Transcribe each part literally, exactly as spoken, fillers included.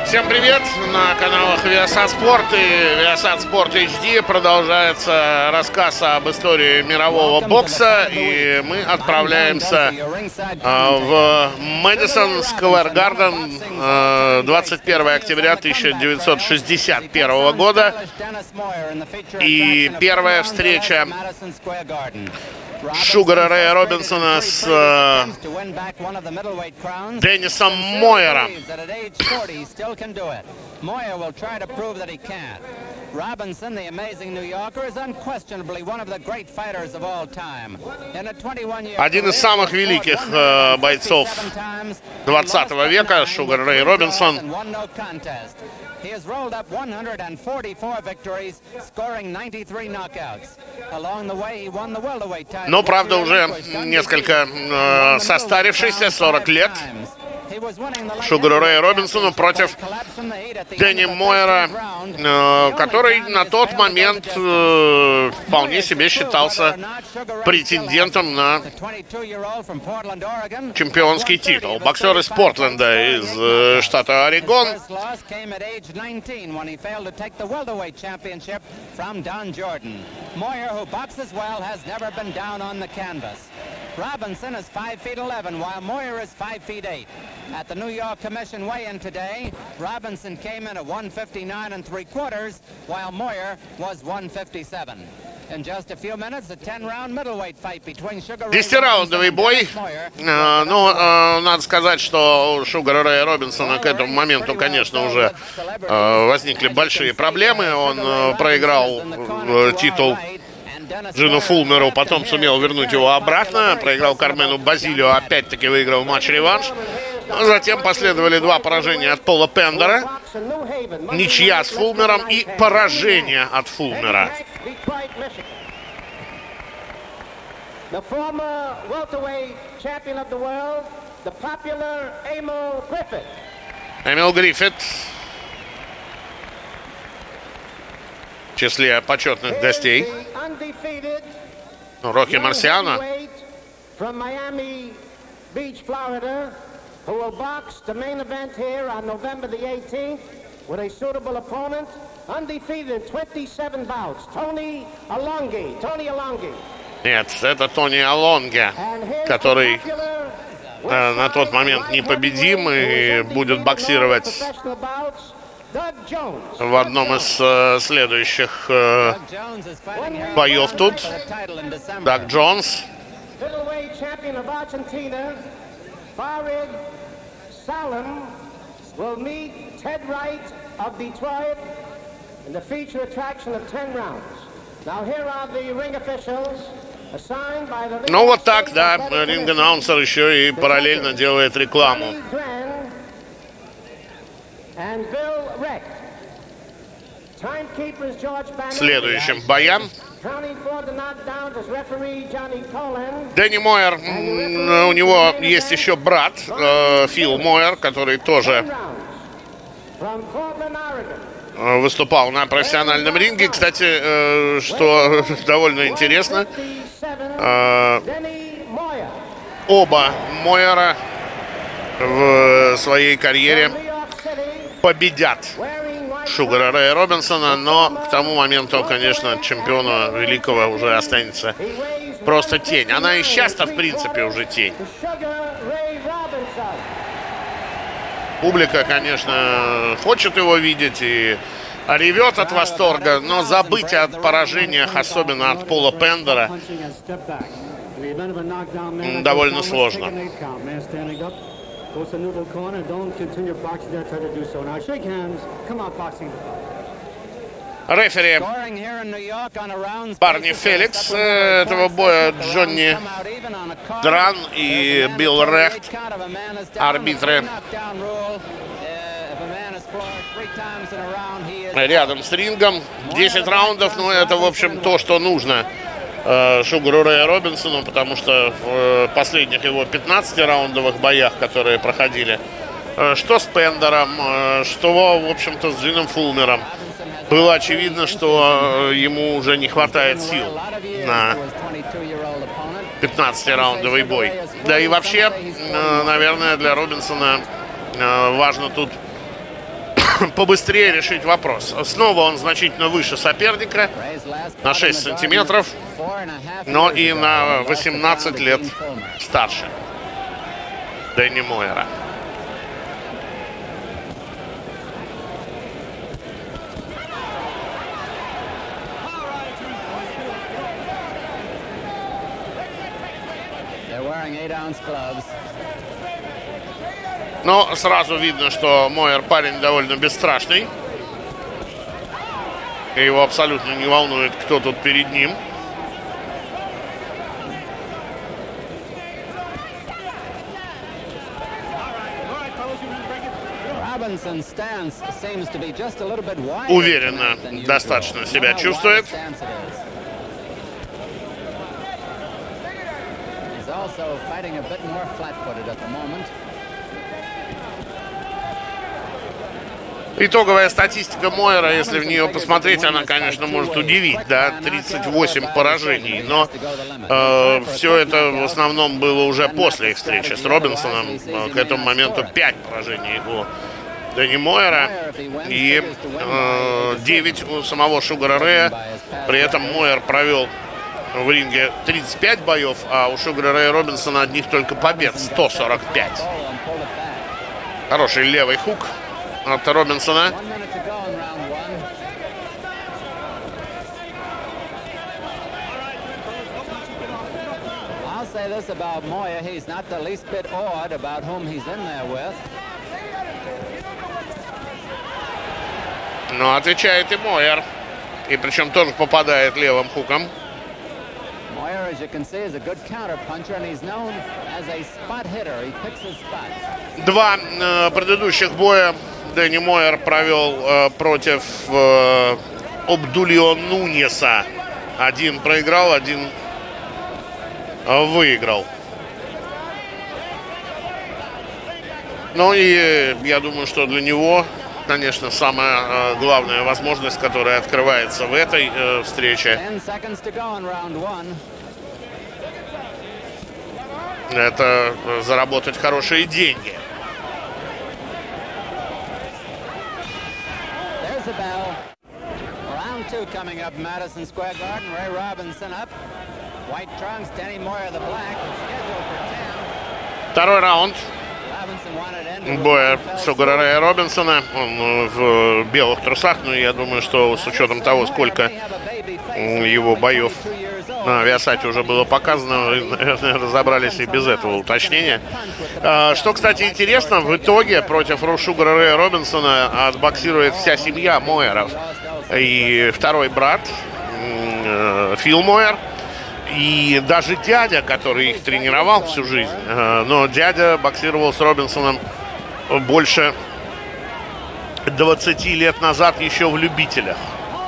Всем привет! На каналах Viasat Sport и Viasat Sport эйч ди продолжается рассказ об истории мирового бокса, и мы отправляемся в Мэдисон Сквер Гарден двадцать первого октября тысяча девятьсот шестьдесят первого года, и первая встреча Шугара Рэя Робинсона с э, Деннисом Мойером. Один из самых великих э, бойцов двадцатого века, Шугар Рэй Робинсон. He has rolled up one hundred forty-four victories, scoring ninety-three knockouts. Along the way, he won the welterweight title. Но, правда, уже несколько э, состарившийся, сорок лет. Шугару Рэю Робинсону против Дэнни Мойера, э, который на тот момент э, вполне себе считался претендентом на чемпионский титул. Боксер из Портленда, из э, штата Орегон. Robinson is five feet eleven, while Moyer is five feet eight. At the New York Commission weigh-in today, Robinson came in at one fifty-nine and three quarters, while Moyer was one fifty-seven. In just a few minutes, a ten-round middleweight fight between Sugar Ray Десятираундовый бой. Uh, ну, uh, надо сказать, что у Шугара Рэя Робинсона к этому моменту, конечно, уже uh, возникли большие проблемы. Он uh, проиграл uh, титул Джину Фулмеру, потом сумел вернуть его обратно, проиграл Кармену Базилио, опять-таки выиграл матч-реванш. Затем последовали два поражения от Пола Пендера, ничья с Фулмером и поражение от Фулмера. Эмил Гриффит в числе почетных гостей. Рокки Марсиано. Нет, это Тони Алонге, который э, на тот момент непобедим и будет боксировать в одном из э, следующих э, боев тут. Даг Джонс. Ну вот так, да, ринг-аннаунсер еще и параллельно делает рекламу следующим боям. Дэнни Мойер, у него есть еще брат э, Фил Мойер, который тоже выступал на профессиональном ринге. Кстати, э, что довольно интересно, э, оба Мойера в своей карьере победят Шугара Рэя Робинсона, но к тому моменту, конечно, чемпиона великого уже останется просто тень. Она и сейчас-то, в принципе, уже тень. Публика, конечно, хочет его видеть и ревет от восторга, но забыть о поражениях, особенно от Пола Пендера, довольно сложно. Рефери Барни Феликс этого боя, Джонни Дран и Билл Рехт, арбитры рядом с рингом. десять раундов, ну это, в общем, то, что нужно Шугару Рэю Робинсону, потому что в последних его пятнадцатираундовых боях, которые проходили, что с Пендером, что, в общем-то, с Джином Фулмером, было очевидно, что ему уже не хватает сил на пятнадцатираундовый бой. Да и вообще, наверное, для Робинсона важно тут побыстрее решить вопрос. Снова он значительно выше соперника, на шесть сантиметров, но и на восемнадцать лет старше Дэнни Мойера. Но сразу видно, что Мойер парень довольно бесстрашный. И его абсолютно не волнует, кто тут перед ним. Уверенно достаточно себя чувствует. Итоговая статистика Мойера, если в нее посмотреть, она, конечно, может удивить, да, тридцать восемь поражений, но э, все это в основном было уже после их встречи с Робинсоном. К этому моменту пять поражений у Дэнни Мойера и э, девять у самого Шугара Рэя. При этом Мойер провел в ринге тридцать пять боев, а у Шугара Рэя Робинсона одних только побед сто сорок пять. Хороший левый хук от Робинсона. Но отвечает и Мойер. И причем тоже попадает левым хуком. Два э, предыдущих боя Дэнни Мойер провел э, против э, Обдулио Нуньеса. Один проиграл, один э, выиграл. Ну и э, я думаю, что для него, конечно, самая э, главная возможность, которая открывается в этой э, встрече, это заработать хорошие деньги. Второй раунд боя Шугара Рэя Робинсона. Он в белых трусах, но я думаю, что с учетом того, сколько его боев на Viasat уже было показано, наверное, разобрались и без этого уточнения. Что, кстати, интересно, в итоге против Шугара Рэя Робинсона отбоксирует вся семья Мойеров. И второй брат Фил Мойер, и даже дядя, который их тренировал всю жизнь. Но дядя боксировал с Робинсоном больше двадцати лет назад еще в любителях.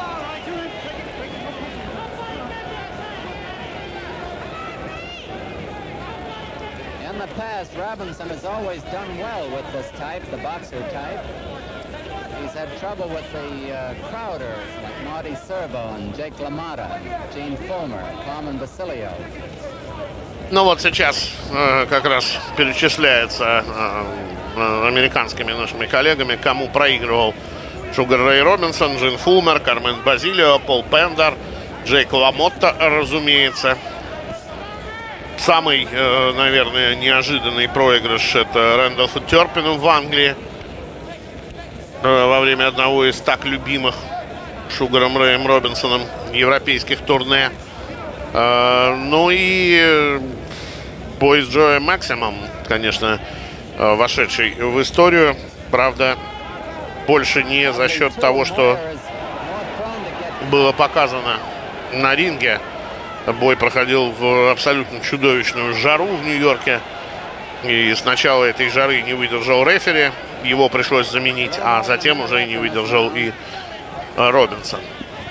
Robinson has always done well with this type, the boxer type. He's had trouble with the uh, crowders like Marty Serbo and Jake LaMotta, Gene Fulmer, Carmen Basilio. Ну вот сейчас э, как раз перечисляется э, американскими нашими коллегами, кому проигрывал Шугар Рэй Робинсон: Джин Фулмер, Кармен Базилио, Пол Пендер, Джейк Ламотта, разумеется. Самый, э, наверное, неожиданный проигрыш — это Рэндалфу Терпину в Англии э, во время одного из так любимых Шугаром Рэем Робинсоном европейских турне. Э, ну и бой с Джоем Максимом, конечно, э, вошедший в историю. Правда, больше не за счет того, что было показано на ринге. Бой проходил в абсолютно чудовищную жару в Нью-Йорке. И с начала этой жары не выдержал рефери. Его пришлось заменить, а затем уже не выдержал и Робинсон.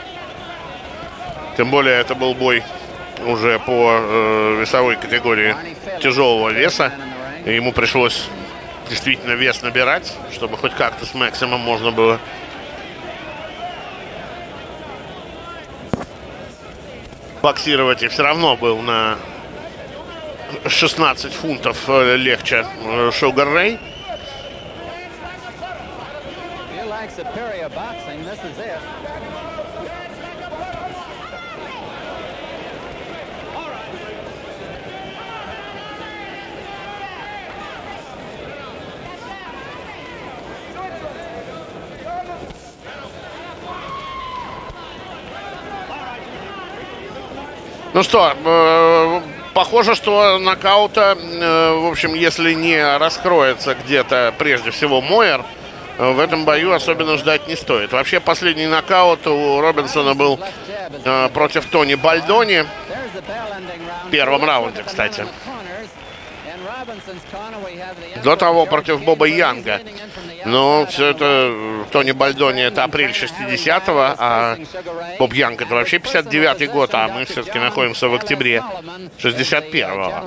Тем более это был бой уже по э, весовой категории тяжелого веса. И ему пришлось действительно вес набирать, чтобы хоть как-то с Максимом можно было боксировать, и все равно был на шестнадцать фунтов легче Шугар Рэй. superior boxing. This is it. Ну что, э, похоже, что нокаута, э, в общем, если не раскроется где-то прежде всего Мойер, э, в этом бою особенно ждать не стоит. Вообще, последний нокаут у Робинсона был э, против Тони Бальдони. В первом раунде, кстати. До того против Боба Янга. Но все это, Тони Бальдони, это апрель шестидесятого, а Боб Янг это вообще пятьдесят девятый год, а мы все-таки находимся в октябре шестьдесят первого.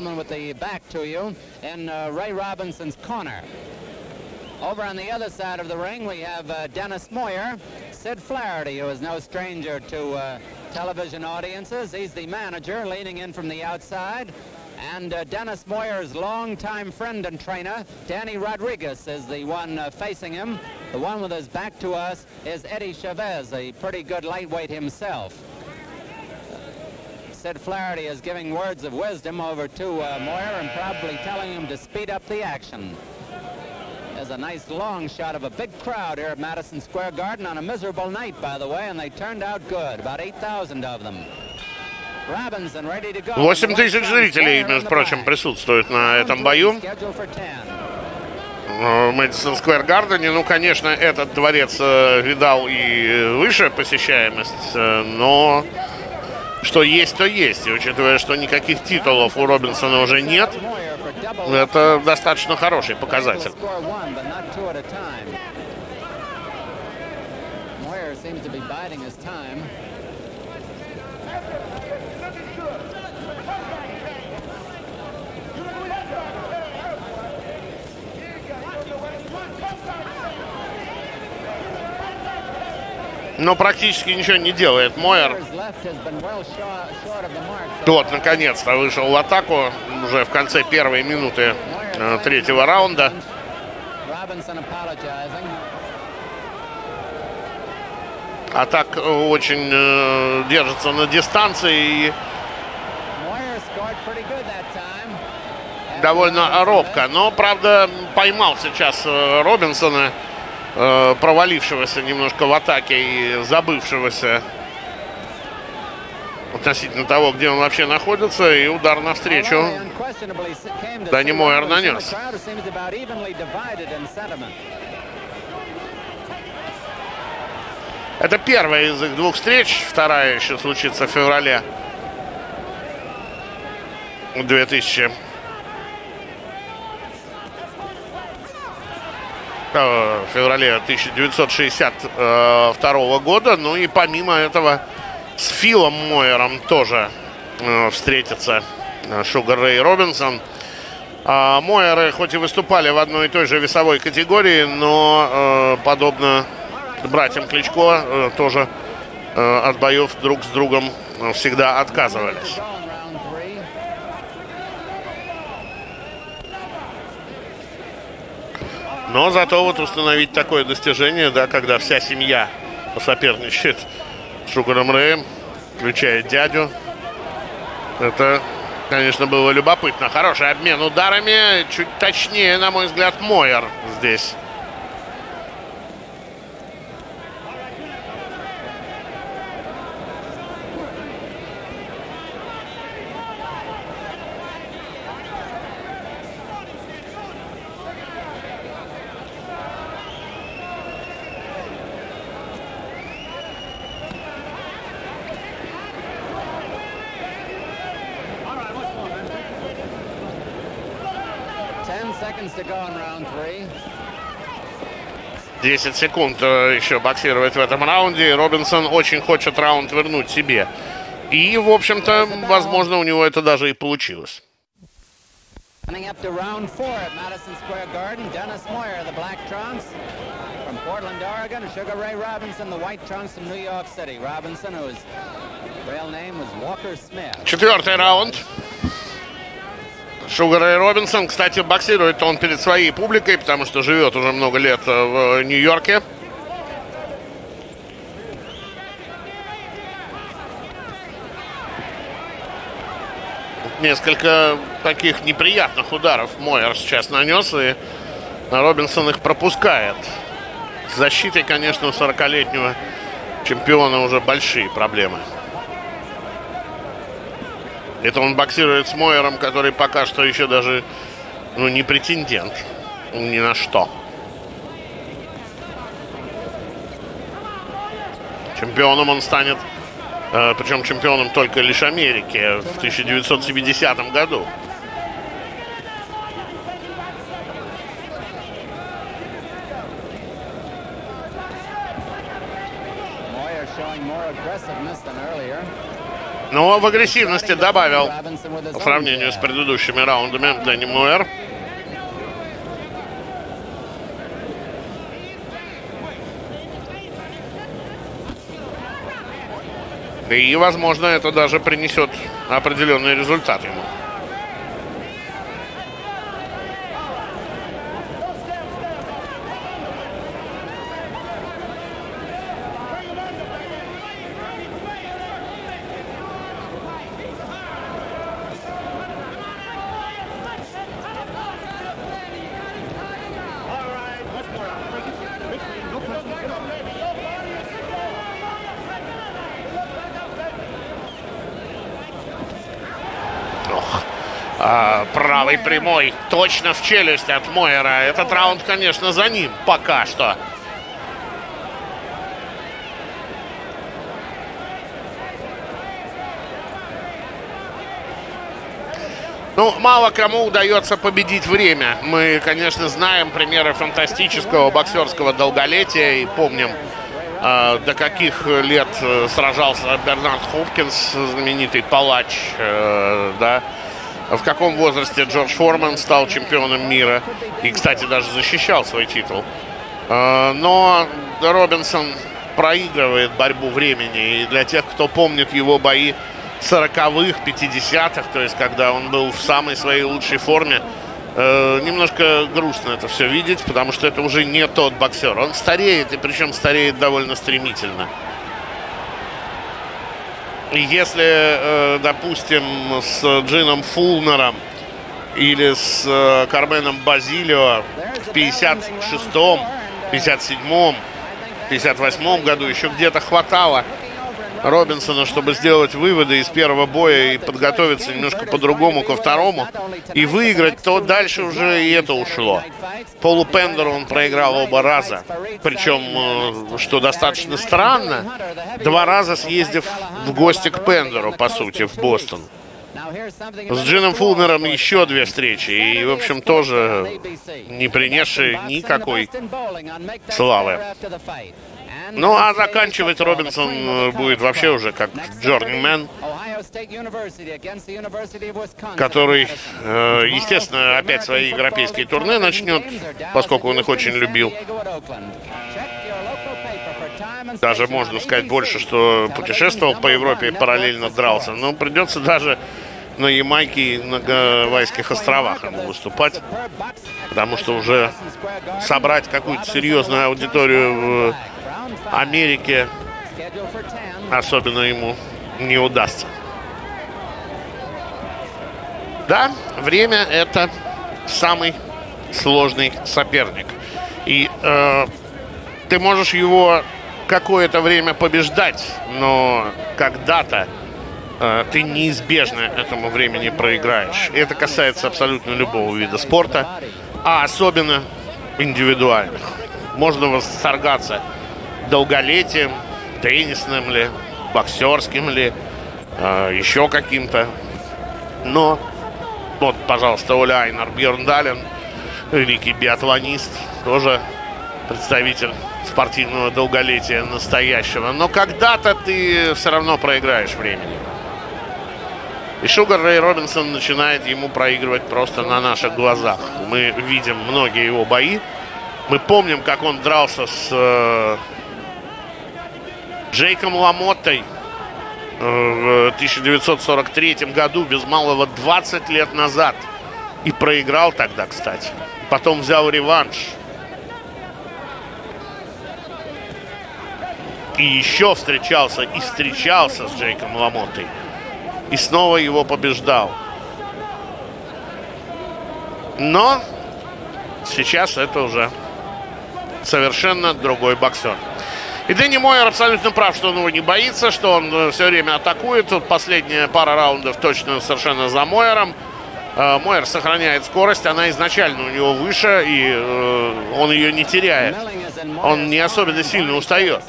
Over on the other side of the ring, we have uh, Dennis Moyer, Sid Flaherty, who is no stranger to uh, television audiences. He's the manager, leaning in from the outside. And uh, Dennis Moyer's longtime friend and trainer, Danny Rodriguez, is the one uh, facing him. The one with his back to us is Eddie Chavez, a pretty good lightweight himself. Sid Flaherty is giving words of wisdom over to uh, Moyer and probably telling him to speed up the action. There's a nice long shot of a big crowd here at Madison Square Garden on a miserable night, by the way, and they turned out good, about eight thousand of them. восемь тысяч зрителей, между прочим, присутствуют на этом бою в Мэдисон Сквер Гардене. Ну, конечно, этот дворец э, видал и выше посещаемость, э, но что есть, то есть. И учитывая, что никаких титулов у Робинсона уже нет, это достаточно хороший показатель. Но практически ничего не делает Мойер. Вот, наконец-то вышел в атаку уже в конце первой минуты э, третьего раунда. А так очень э, держится на дистанции и довольно робко. Но, правда, поймал сейчас э, Робинсона, э, провалившегося немножко в атаке и забывшегося относительно того, где он вообще находится, и удар навстречу Дани Мойер нанес. Это первая из их двух встреч, вторая еще случится в феврале две тысячи в феврале тысяча девятьсот шестьдесят второго года. Ну и помимо этого с Филом Мойером тоже э, встретится Шугар Рэй Робинсон. А Мойеры хоть и выступали в одной и той же весовой категории, но э, подобно братьям Кличко э, тоже э, от боев друг с другом всегда отказывались. Но зато вот установить такое достижение, да, когда вся семья посоперничает с Шугаром Рэем, включая дядю, это, конечно, было любопытно. Хороший обмен ударами, чуть точнее, на мой взгляд, Мойер здесь. десять секунд еще боксировать в этом раунде. Робинсон очень хочет раунд вернуть себе. И, в общем-то, возможно, у него это даже и получилось. Четвертый раунд. Шугар Рэй Робинсон, кстати, боксирует он перед своей публикой, потому что живет уже много лет в Нью-Йорке. Несколько таких неприятных ударов Мойер сейчас нанес, и Робинсон их пропускает. С защитой, конечно, у сорокалетнего чемпиона уже большие проблемы. Это он боксирует с Мойером, который пока что еще даже, ну, не претендент ни на что. Чемпионом он станет, э, причем чемпионом только лишь Америки, в тысяча девятьсот семидесятом году. Но в агрессивности добавил по сравнению с предыдущими раундами Дэнни Мойер. И, возможно, это даже принесет определенный результат ему. А, правый прямой точно в челюсть от Мойера. Этот раунд, конечно, за ним пока что. Ну, мало кому удается победить время. Мы, конечно, знаем примеры фантастического боксерского долголетия и помним, э, до каких лет сражался Бернард Хопкинс, знаменитый палач, э, да. В каком возрасте Джордж Форман стал чемпионом мира и, кстати, даже защищал свой титул. Но Робинсон проигрывает борьбу времени. И для тех, кто помнит его бои сороковых, пятидесятых, то есть когда он был в самой своей лучшей форме, немножко грустно это все видеть, потому что это уже не тот боксер. Он стареет, и причем стареет довольно стремительно. Если, допустим, с Джином Фулнером или с Карменом Базилио в пятьдесят шестом, пятьдесят седьмом, пятьдесят восьмом году еще где-то хватало Робинсона, чтобы сделать выводы из первого боя и подготовиться немножко по-другому ко второму и выиграть, то дальше уже и это ушло. Полу Пендеру он проиграл оба раза. Причем, что достаточно странно, два раза съездив в гости к Пендеру, по сути, в Бостон. С Джином Фулнером еще две встречи. И, в общем, тоже не принесшие никакой славы. Ну, а заканчивать Робинсон будет вообще уже как джорнимен, который, естественно, опять свои европейские турне начнет, поскольку он их очень любил. Даже, можно сказать, больше, что путешествовал по Европе и параллельно дрался. Но придется даже на Ямайке и на Гавайских островах ему выступать, потому что уже собрать какую-то серьезную аудиторию в Америке особенно ему не удастся. Да, время — это самый сложный соперник. И э, ты можешь его какое-то время побеждать, но когда-то э, ты неизбежно этому времени проиграешь. И это касается абсолютно любого вида спорта, а особенно индивидуальных. Можно восторгаться долголетием, теннисным ли, боксерским ли, э, еще каким-то. Но вот, пожалуйста, Оля Айнар Бьерндален, великий биатлонист, тоже представитель спортивного долголетия настоящего. Но когда-то ты все равно проиграешь времени. И Шугар Рэй Робинсон начинает ему проигрывать просто на наших глазах. Мы видим многие его бои. Мы помним, как он дрался с э, Джейком Ламоттой в тысяча девятьсот сорок третьем году, без малого двадцать лет назад. И проиграл тогда, кстати. Потом взял реванш. И еще встречался и встречался с Джейком Ламоттой. И снова его побеждал. Но сейчас это уже совершенно другой боксер. И Дэнни Мойер абсолютно прав, что он его не боится, что он все время атакует. Тут последняя пара раундов точно совершенно за Мойером. Мойер сохраняет скорость, она изначально у него выше, и э, он ее не теряет. Он не особенно сильно устает.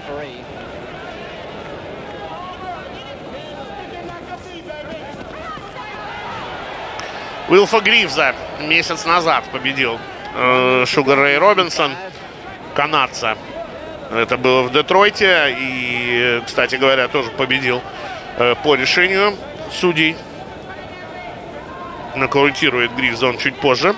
Уилфа Грифза месяц назад победил э, Шугар Рэй Робинсон, канадца. Это было в Детройте, и, кстати говоря, тоже победил э, по решению судей. Нокаутирует Грифза он чуть позже.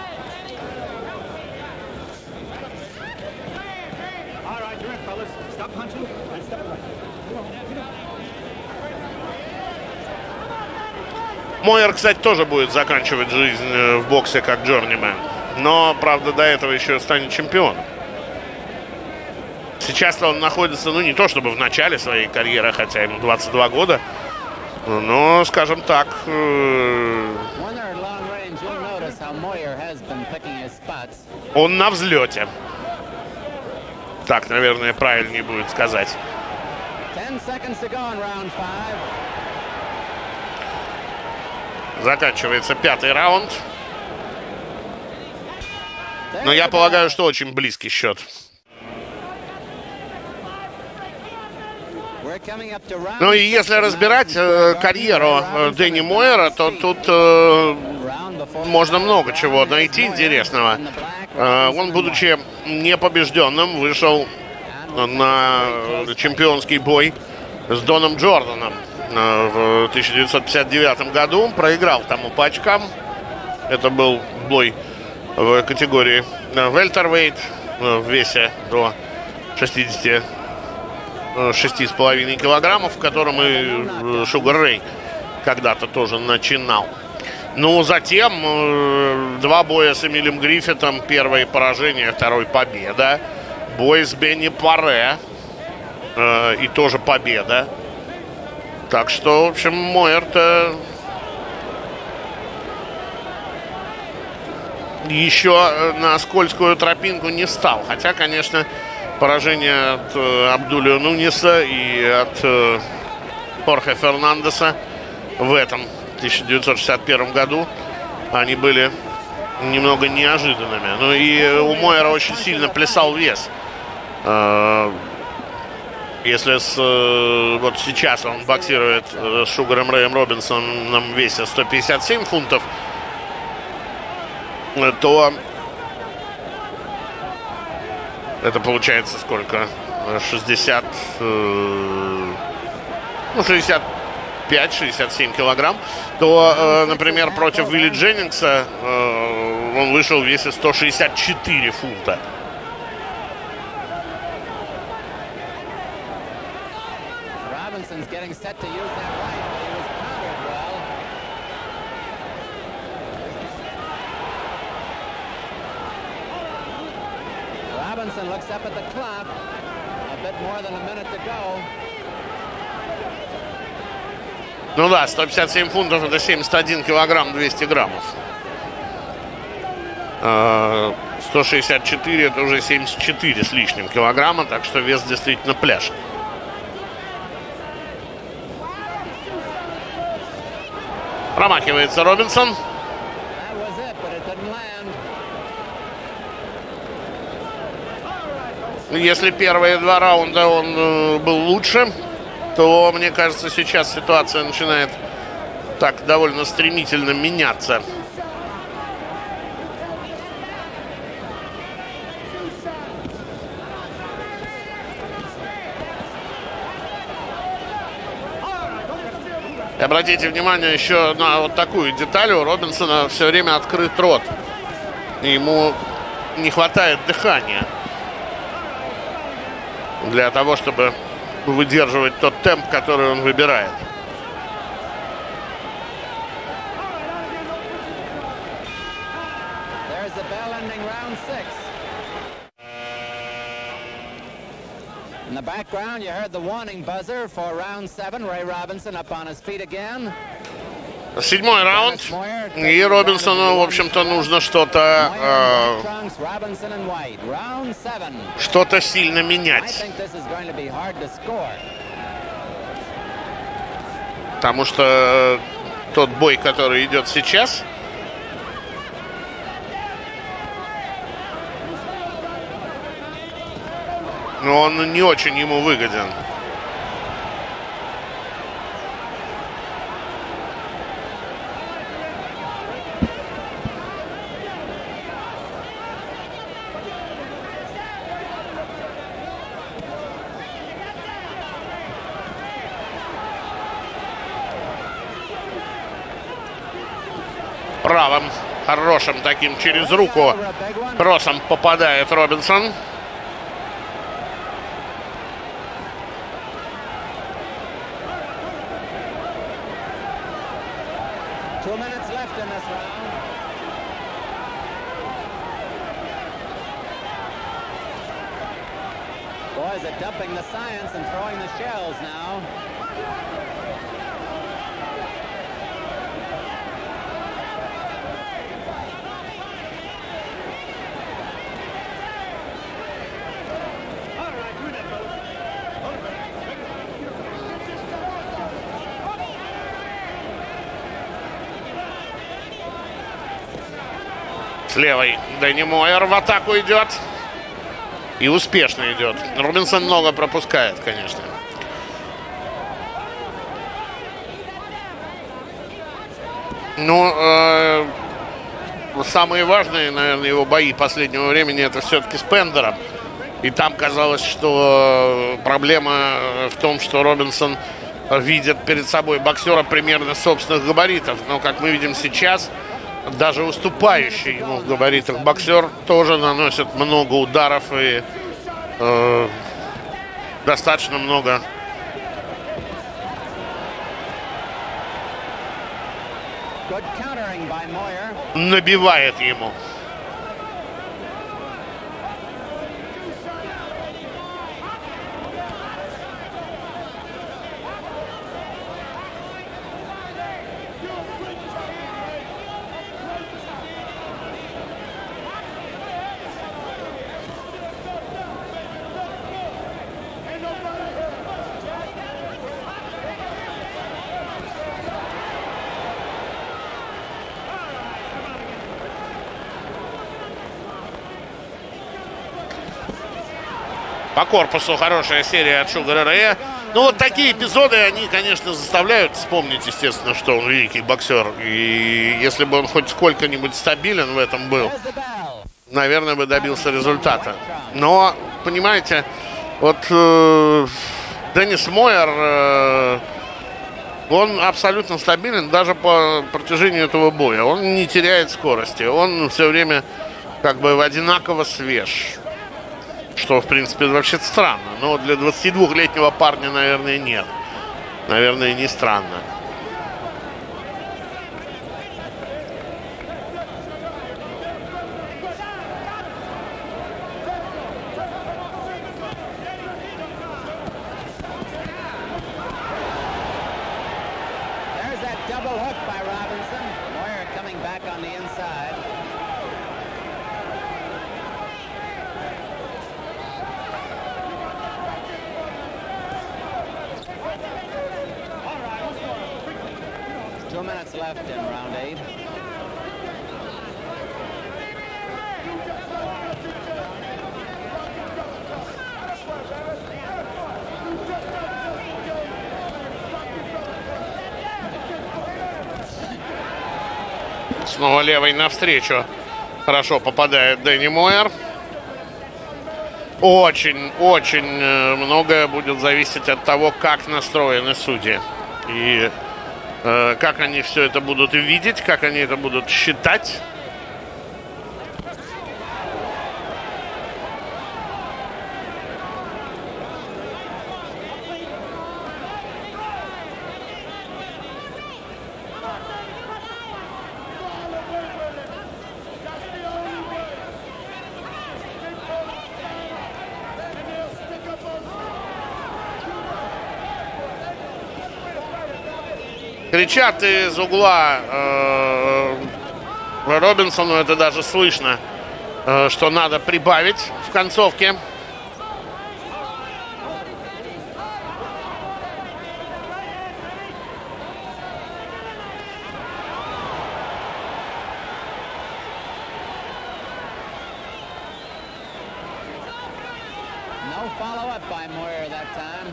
Мойер, кстати, тоже будет заканчивать жизнь в боксе как джорнимен. Но, правда, до этого еще станет чемпионом. Сейчас-то он находится, ну, не то чтобы в начале своей карьеры, хотя ему двадцать два года. Но, скажем так... Э Он на взлете. Так, наверное, правильнее будет сказать. Заканчивается пятый раунд. Но я полагаю, что очень близкий счет. Ну и если разбирать э, карьеру э, Дэнни Мойера, то тут э, можно много чего найти интересного. Э, он, будучи непобежденным, вышел на чемпионский бой с Доном Джорданом э, в тысяча девятьсот пятьдесят девятом году. Проиграл тому по очкам. Это был бой в категории welterweight в весе до шестидесяти шести с половиной килограммов, в котором и Шугар Рэй когда-то тоже начинал. Ну, затем э, два боя с Эмилем Гриффитом. Первое поражение, второй победа. Бой с Бенни Паре. Э, и тоже победа. Так что, в общем, Мойер-то еще на скользкую тропинку не встал. Хотя, конечно, поражение от э, Абдулио Нунеса и от э, Хорхе Фернандеса в этом тысяча девятьсот шестьдесят первом году, они были немного неожиданными. Ну и у Мойера очень сильно плясал вес. Э, если с, э, вот сейчас он боксирует с Шугаром Рэем Робинсоном в весе сто пятьдесят семь фунтов, то это получается сколько? шестьдесят, ну, шестьдесят пять — шестьдесят семь килограмм. То, например, против Вилли Дженнингса он вышел в весе сто шестьдесят четыре фунта. Robinson looks up at the clock. A bit more than a minute to go. Ну да, сто пятьдесят семь фунтов — это семьдесят один килограмм двести граммов. сто шестьдесят четыре — это уже семьдесят четыре с лишним килограмма, так что вес действительно пляшет. Промахивается Робинсон. Если первые два раунда он э, был лучше, то, мне кажется, сейчас ситуация начинает так довольно стремительно меняться. И обратите внимание еще на вот такую деталь. У Робинсона все время открыт рот. И ему не хватает дыхания для того, чтобы выдерживать тот темп, который он выбирает. In the background, you heard the warning buzzer for round seven. Ray Robinson up on his feet again. Седьмой раунд. И Робинсону, в общем-то, нужно что-то э, что-то сильно менять. Потому что тот бой, который идет сейчас, он не очень ему выгоден. Правым, хорошим таким, через руку кроссом попадает Робинсон. Boys are dumping the science and throwing the shells now. С левой Дэнни Мойер в атаку идет. И успешно идет. Робинсон много пропускает, конечно. Ну, э, самые важные, наверное, его бои последнего времени это все-таки с Пендером. И там казалось, что проблема в том, что Робинсон видит перед собой боксера примерно собственных габаритов. Но, как мы видим сейчас, даже уступающий ему в габаритах боксер тоже наносит много ударов и э, достаточно много набивает ему. По корпусу хорошая серия от Шугара Рэя. Ну, вот такие эпизоды, они, конечно, заставляют вспомнить, естественно, что он великий боксер. И если бы он хоть сколько-нибудь стабилен в этом был, наверное, бы добился результата. Но, понимаете, вот э, Деннис Мойер, э, он абсолютно стабилен даже по протяжению этого боя. Он не теряет скорости. Он все время как бы одинаково свеж. Что, в принципе, вообще странно. Но для двадцатидвухлетнего парня, наверное, нет. Наверное, не странно. There's that double hook by Robinson. Moyer coming back on the inside. Two minutes left in round eight. Снова левой навстречу. Хорошо попадает Дэнни Мойер. Очень, очень многое будет зависеть от того, как настроены судьи. И э, как они все это будут видеть, как они это будут считать. Кричат из угла э, Робинсону, это даже слышно, э, что надо прибавить в концовке. No follow-up by Moyer that time.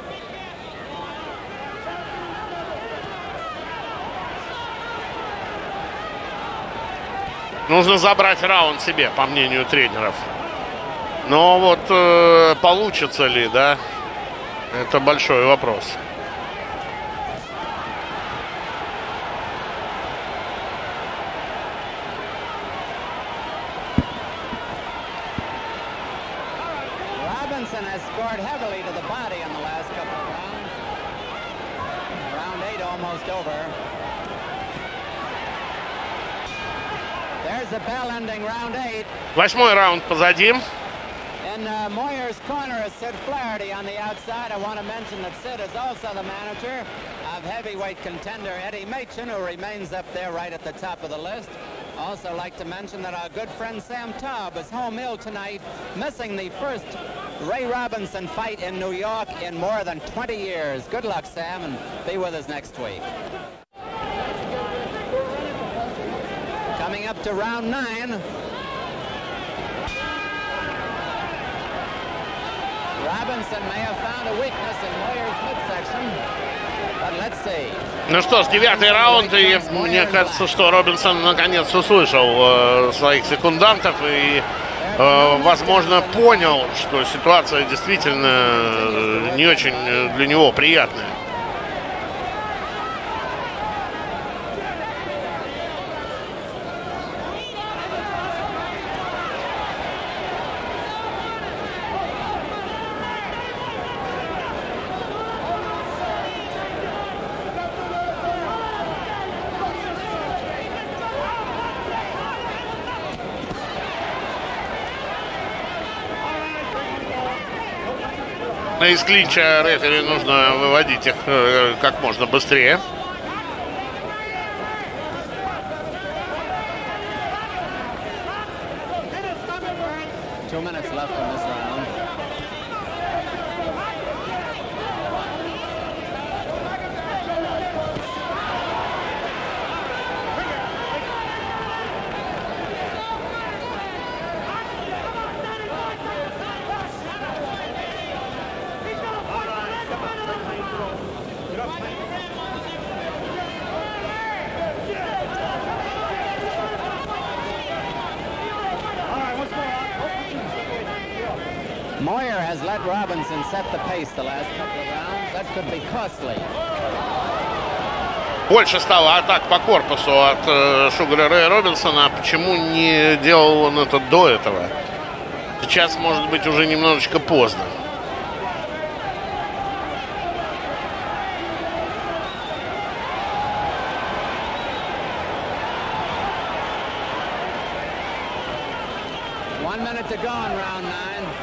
Нужно забрать раунд себе, по мнению тренеров. Но вот э, получится ли, да? Это большой вопрос. Robinson has scored heavily to the body in the last couple of rounds. Round eight almost over. There's a bell ending round eight. Восьмой раунд позади. In uh, Moyer's corner is Sid Flaherty on the outside. I want to mention that Sid is also the manager of heavyweight contender Eddie Machen, who remains up there right at the top of the list. Also like to mention that our good friend Sam Taub is home ill tonight, missing the first Ray Robinson fight in New York in more than twenty years. Good luck, Sam, and be with us next week. Coming up to round nine. Robinson may have found a weakness in Moyer's midsection, but let's see. Ну что ж, девятый раунд, и мне кажется, что Робинсон наконец услышал э, своих секундантов и, э, возможно, понял, что ситуация действительно не очень для него приятная. Из клинча рефери нужно выводить их э, как можно быстрее. Two minutes left in this round. Moyer has let Robinson set the pace the last couple of rounds. That could be costly. Больше стало атак по корпусу от э, Шугара Рэя Робинсона. Почему не делал он это до этого? Сейчас, может быть, уже немножечко поздно. One minute to go in round nine.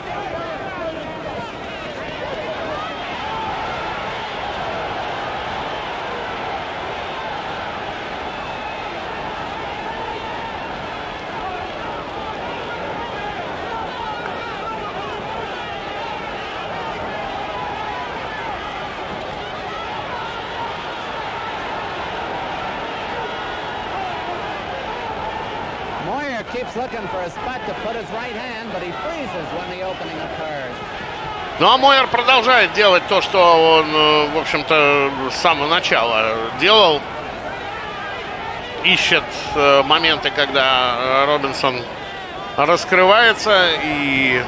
Moyer keeps looking for a spot to put his right hand, but he freezes when the opening occurs. Ну а Мойер продолжает делать то, что он, в общем-то, с самого начала делал. Ищет моменты, когда Робинсон раскрывается и...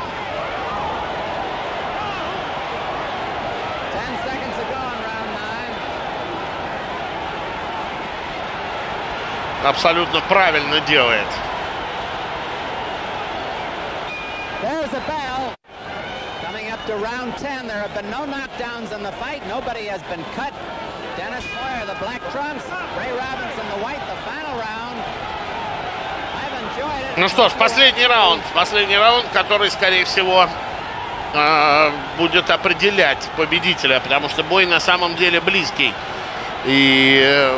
абсолютно правильно делает. There's a bell. Coming up to round ten, there have been no knockdowns in the fight. Nobody has been cut. Dennis Moyer, the black trunks. Ray Robinson, the white, the final round. I've enjoyed it. Ну что ж, последний раунд. Последний раунд, который, скорее всего, э, будет определять победителя, потому что бой на самом деле близкий. И,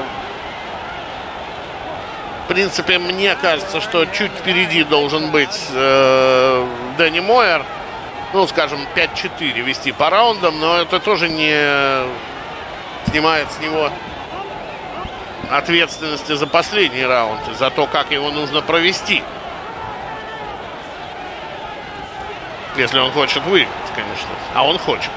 в принципе, мне кажется, что чуть впереди должен быть э, Дэнни Мойер. Ну, скажем, пять-четыре вести по раундам, но это тоже не снимает с него ответственности за последний раунд, за то, как его нужно провести. Если он хочет выиграть, конечно. А он хочет.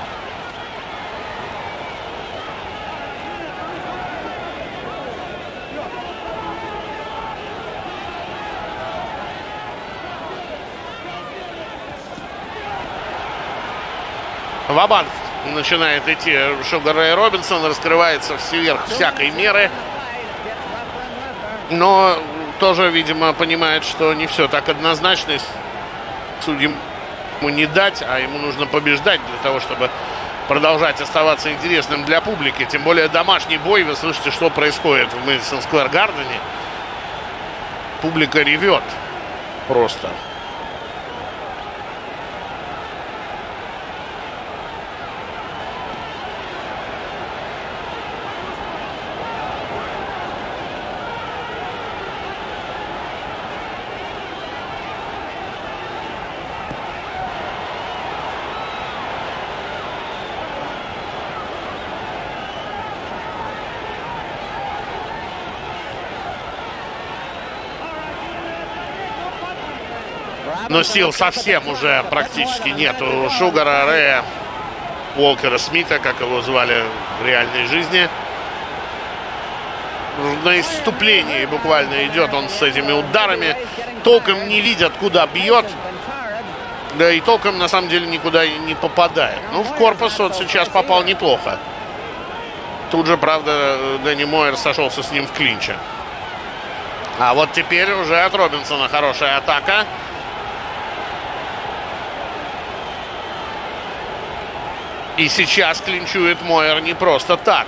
Ва-банк начинает идти Шугар Рэй Робинсон, раскрывается сверх всякой меры. Но тоже, видимо, понимает, что не все так однозначно. Судьям ему не дать, а ему нужно побеждать для того, чтобы продолжать оставаться интересным для публики. Тем более домашний бой. Вы слышите, что происходит в Мэдисон Сквер Гардене. Публика ревет просто. Но сил совсем уже практически нет у Шугара Рэя Уолкера Смита, как его звали в реальной жизни. На исступлении буквально идет он с этими ударами. Толком не видят, куда бьет. Да и толком на самом деле никуда не попадает. Ну, в корпус он сейчас попал неплохо. Тут же, правда, Дэнни Мойер сошелся с ним в клинче. А вот теперь уже от Робинсона хорошая атака. И сейчас клинчует Мойер не просто так.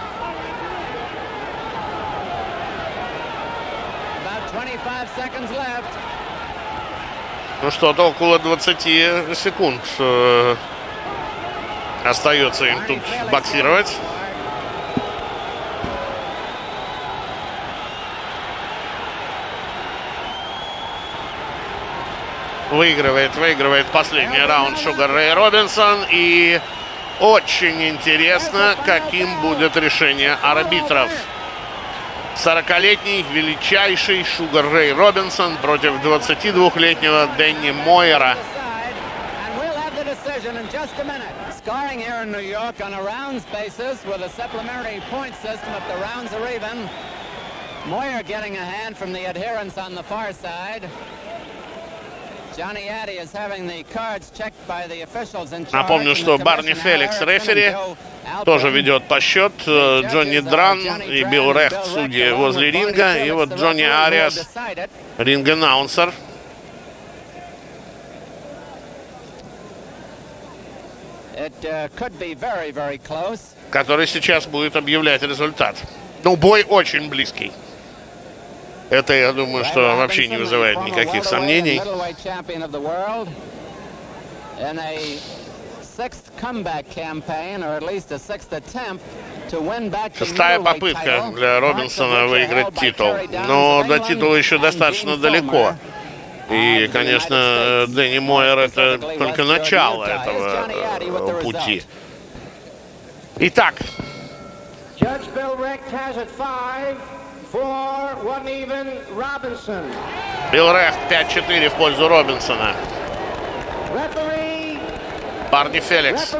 Ну, что-то около двадцати секунд э, остается им тут боксировать. Выигрывает, выигрывает последний раунд Шугар Рэй Робинсон. И очень интересно, каким будет решение арбитров. сорокалетний величайший Шугар Рэй Робинсон против двадцатидвухлетнего Дэнни Мойера. Напомню, что Барни Феликс рефери тоже ведет по счет. Джонни Дран и Билл Рехт судьи возле ринга. И вот Джонни Ариас, ринг-аннаунсер. Который сейчас будет объявлять результат. Ну, бой очень близкий. Это, я думаю, что вообще не вызывает никаких сомнений. Шестая попытка для Робинсона выиграть титул. Но до титула еще достаточно далеко. И, конечно, Дэнни Мойер — это только начало этого пути. Итак. Билл Рехт пять-четыре в пользу Робинсона. Барни Феликс.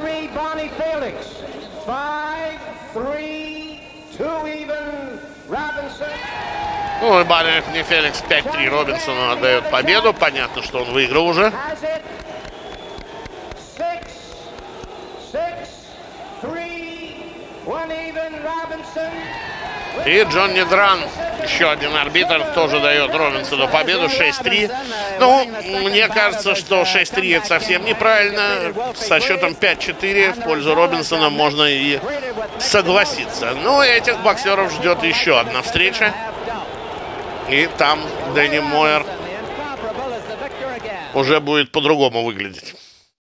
Ну и Барни Феликс пять-три Робинсону отдает победу. Понятно, что он выиграл уже. И Джонни Дран, еще один арбитр, тоже дает Робинсону победу. шесть-три. Ну, мне кажется, что шесть-три это совсем неправильно. Со счетом пять-четыре в пользу Робинсона можно и согласиться. Ну, этих боксеров ждет еще одна встреча. И там Дэнни Мойер уже будет по-другому выглядеть.